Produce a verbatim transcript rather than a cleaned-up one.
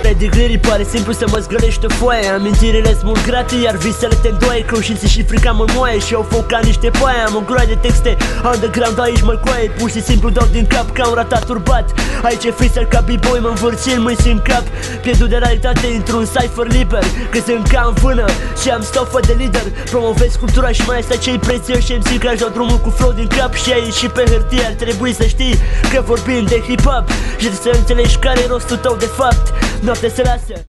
Fără degree pare simplu să mă zgălești o foaie. Amintirile smulg gratii, iar visele te îndoaie. Conștiințe și frica mă moaie și au foc ca niște foaie. Am o groaie de texte underground, aici mă coaie. Pur și simplu dau din cap ca un ratat turbat. Aici e freestyle ca b-boy, mă învârți în mâini în cap. Pierdut de realitate într-un cypher liber, că sunt ca în vână și am stofă de lider. Promovez cultura și mai este cei prețioși M C care își dau drumul cu flow din cap. Și aici și pe hârtie ar trebui să știi că vorbim de hip-hop și să înțelegi care e rostul tău de fapt. Noapte se lasă.